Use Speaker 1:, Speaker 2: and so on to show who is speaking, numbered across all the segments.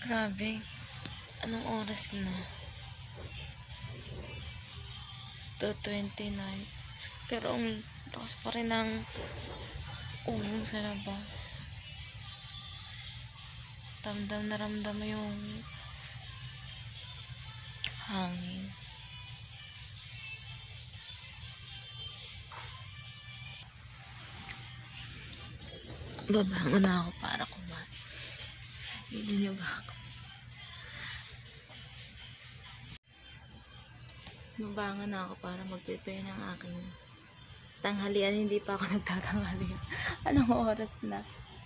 Speaker 1: Grabe. Anong oras na? 2:29. Pero ang lakas pa rin ng ugong sa labas. Ramdam na ramdam mo yung hangin. Babangon na ako para kumain. Hindi niyo ba ako? Babangon na ako para mag-prepare ng aking tanghalian. Hindi pa ako nagtatanghalian. Anong oras na?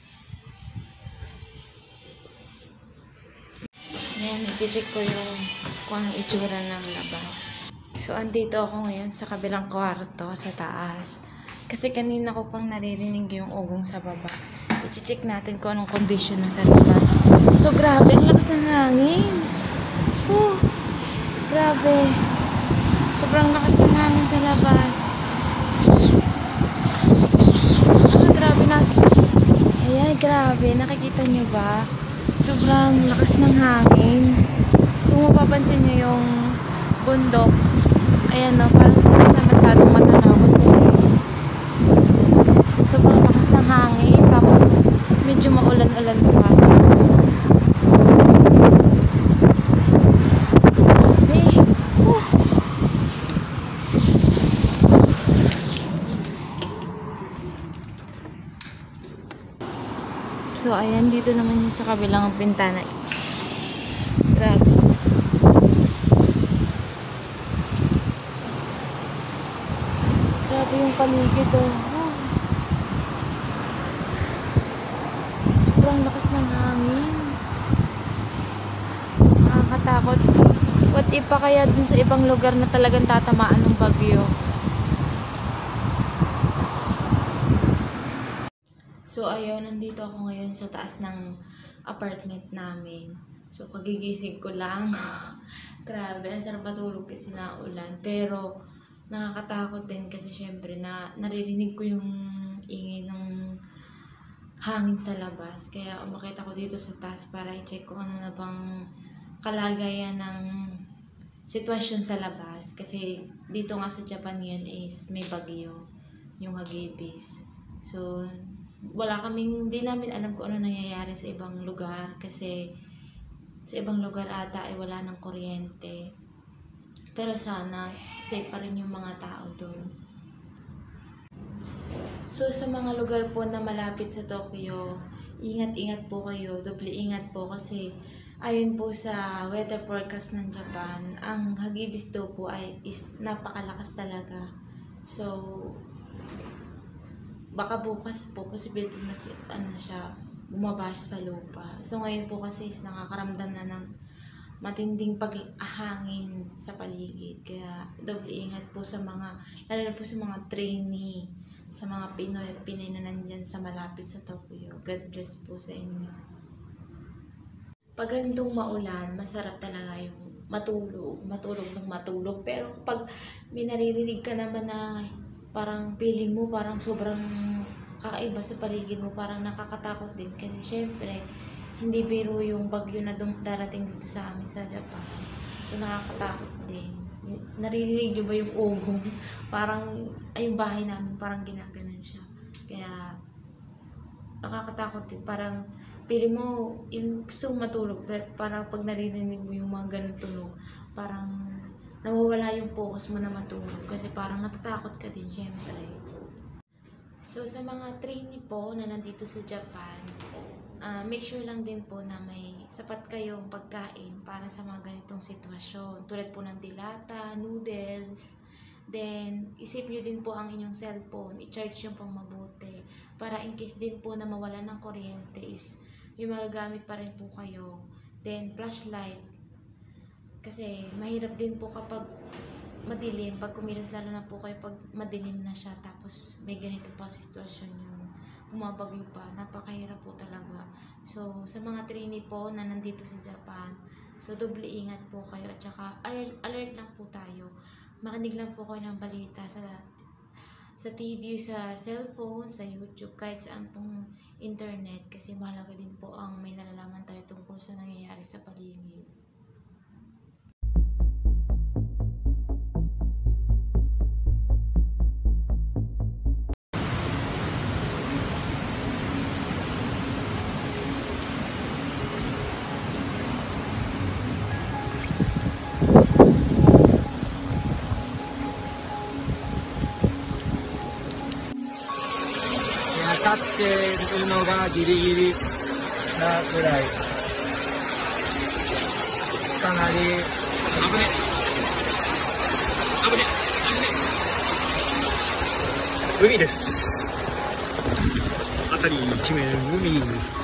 Speaker 1: Ayan, i-check ko yung kung anong itsura ng labas. So, andito ako ngayon sa kabilang kwarto, sa taas. Kasi kanina ko pang naririnig yung ugong sa baba. I-check natin kung anong condition na sa labas. So, grabe, ang lakas ng hangin. Grabe. Sobrang lakas ng hangin sa labas. Grabe, ayan, grabe. Nakikita nyo ba? Sobrang lakas ng hangin. Kung mapapansin nyo yung bundok, ayan no, parang hindi siya masyadong matanaw kasi sobrang lakas ng hangin. Tapos medyo maulan-ulan pa. So, ayan, dito naman yung sa kabilang bintana. Grabe. Grabe yung paligid, oh. Sobrang lakas ng hangin. Nakakatakot. What if pa kaya dun sa ibang lugar na talagang tatamaan ng bagyo? So, ayun, nandito ako ngayon sa taas ng apartment namin. So, kagigising ko lang. Grabe, ang sarap matulog kasi naulan. Pero, nakakatakot din kasi syempre naririnig ko yung ingay ng hangin sa labas. Kaya, umakit ako dito sa taas para i-check kung ano na bang kalagayan ng sitwasyon sa labas. Kasi, dito nga sa Japan yun is may bagyo, yung Hagibis. So, hindi namin alam kung ano nangyayari sa ibang lugar kasi sa ibang lugar ata ay wala ng kuryente. Pero sana safe pa rin yung mga tao doon. So sa mga lugar po na malapit sa Tokyo, ingat-ingat po kayo, doble ingat po kasi ayon po sa weather forecast ng Japan, ang Hagibis daw po is napakalakas talaga. So baka bukas po, posibility na bumaba siya sa lupa. So, ngayon po kasi is nakakaramdam na ng matinding paghangin sa paligid. Kaya, doble ingat po lalo na po sa mga trainee, sa mga Pinoy at Pinay na nandyan sa malapit sa Tokyo. God bless po sa inyo. Pag ganitong maulan, masarap talaga yung matulog ng matulog. Pero kapag may naririnig ka naman na parang feeling mo parang sobrang kakaiba sa paligid mo, parang nakakatakot din kasi syempre hindi biro yung bagyo na darating dito sa amin sa Japan. So nakakatakot din. Naririnig nyo ba yung ugong? Parang yung bahay namin parang ginaganon siya. Kaya nakakatakot din. Parang feeling mo yung gusto mong matulog pero parang pag naririnig mo yung mga ganun tunog, parang nawawala yung focus mo na matulog kasi parang natatakot ka din syempre. So sa mga trainee po na nandito sa Japan, make sure lang din po na may sapat kayong pagkain para sa mga ganitong sitwasyon. Tulad po ng dilata, noodles, then isip nyo din po ang inyong cellphone, i-charge yung pang mabuti para in case din po na mawala ng kuryente is may magagamit pa rin po kayo. Then flashlight, kasi mahirap din po kapag madilim, pag kumilos lalo na po kayo pag madilim na siya tapos may ganito pa sitwasyon yung bumabagyo pa, napakahirap po talaga. So sa mga trainee po na nandito sa Japan, so doble ingat po kayo at saka alert lang po tayo, makinig lang po kayo ng balita sa sa TV, sa cellphone, sa YouTube, kahit saan pong internet, kasi mahalaga din po ang may nalalaman tayo tungkol sa nangyayari sa paligid.
Speaker 2: 立ってるのがギリギリなくらい、かなり危ね海です。辺り一面海。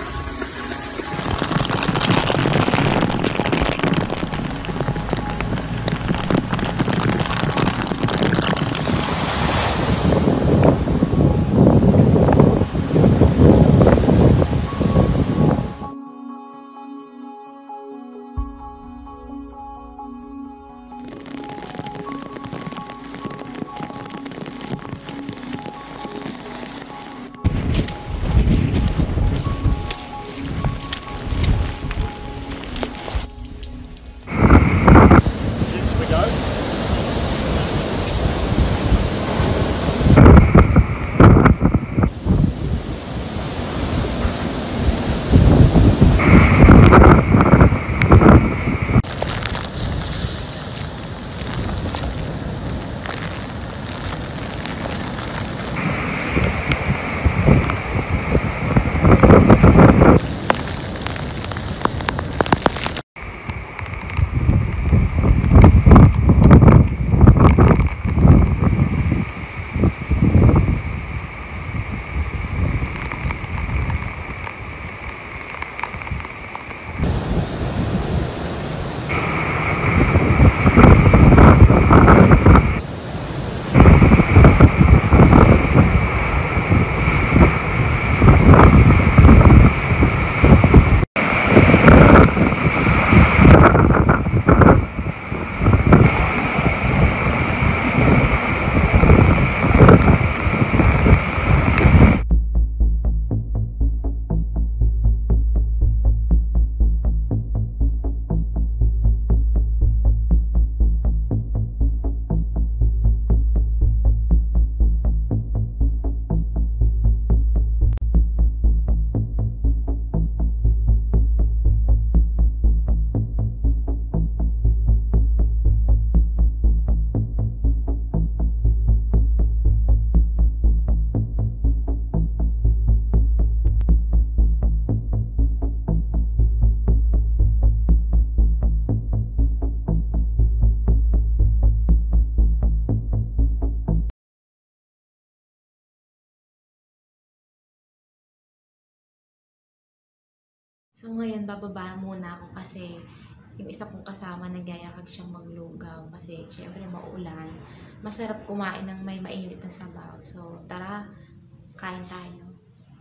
Speaker 1: So ngayon, bababa muna ako kasi yung isa kong kasama nagyayakag siyang maglugaw kasi syempre maulan. Masarap kumain ng may mainit na sabaw. So tara, kain tayo.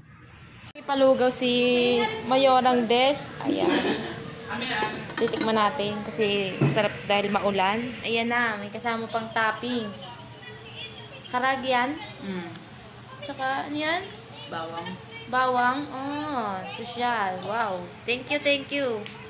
Speaker 1: Palugaw si Mayorang Des. Ayan. Titikman natin kasi masarap dahil maulan. Ayan na, may kasama pang toppings. Karag yan. Tsaka ano yan?
Speaker 3: Bawang.
Speaker 1: Bawang. Oh, sosyal. Wow. Thank you, thank you.